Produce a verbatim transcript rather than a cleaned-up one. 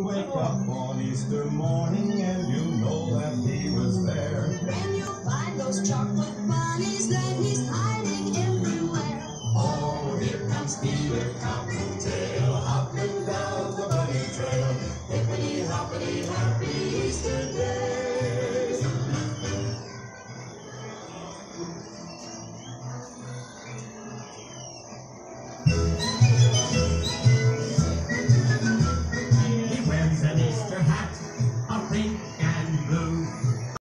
wake up on Easter morning and you know that he was there. When you find those chocolate bunnies, then he's hiding